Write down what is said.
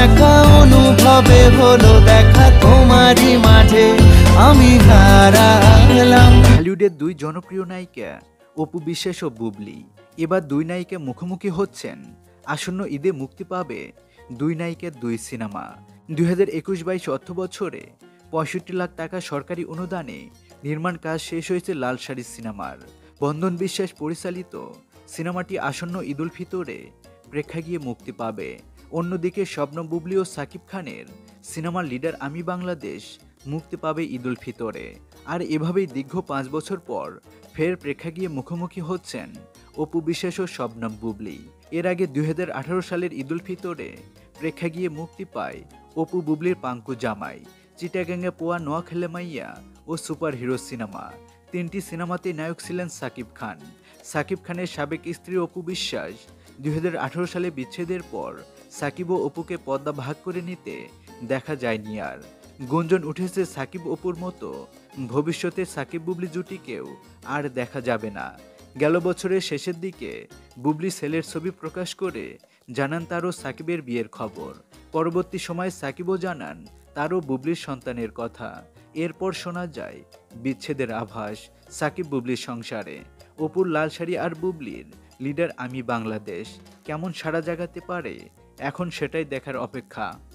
একা অনুভবে হলো দেখা তোমারই মাঝে আমি হারালাম। হলিউডের দুই জনপ্রিয় নায়িকা অপু বিশ্বাস ও বুবলি এবার দুই নায়িকা মুখোমুখি হচ্ছেন। আসন্ন ঈদে মুক্তি পাবে দুই নায়িকার দুই সিনেমা। 2021-22 অর্থ বছরে 65 লাখ টাকা সরকারি অনুদানে নির্মাণ কাজ শেষ হয়েছে লাল শাড়ি সিনেমার। বন্ধন বিশ্বাস পরিচালিত সিনেমাটি আসন্ন ঈদ উল ফিতরে প্রেক্ষাগৃহে মুক্তি পাবে। অন্যদিকে শবনম বুবলি ও সাকিব খানের সিনেমার লিডার আমি বাংলাদেশ মুক্তি পাবে ঈদ উল ফিতরে। আর এভাবেই দীর্ঘ 5 বছর পর ফের প্রেক্ষাগৃহে মুখোমুখি হচ্ছেন অপু বিশ্বাস ও শবনম বুবলি। এর আগে 2018 সালের ঈদ উল ফিতরে প্রেক্ষাগৃহে মুক্তি পায় অপু বুবলির পাঙ্কু জামাই, চিটাগাঙ্গে পোয়া নোয়াখালী মাইয়া ও সুপার হিরো সিনেমা। তিনটি সিনেমাতে নায়ক ছিলেন সাকিব খান। সাকিব খানের সাবেক স্ত্রী অপু বিশ্বাস 2018 সালে বিচ্ছেদের পর সাকিব ও অপুকে পর্দা ভাগ করে নিতে দেখা যায়নি আর। গুঞ্জন উঠেছে সাকিব অপুর মতো ভবিষ্যতে সাকিব বুবলি জুটিকেও আর দেখা যাবে না। গেল বছরের শেষের দিকে বুবলি ছেলের ছবি প্রকাশ করে জানান তারও সাকিবের বিয়ের খবর। পরবর্তী সময়ে সাকিবও জানান তারও বুবলির সন্তানের কথা। এরপর শোনা যায় বিচ্ছেদের আভাস সাকিব বুবলির সংসারে। অপুর লাল শাড়ি আর বুবলির লিডার আমি বাংলাদেশ কেমন সাড়া জাগাতে পারে এখন সেটাই দেখার অপেক্ষা।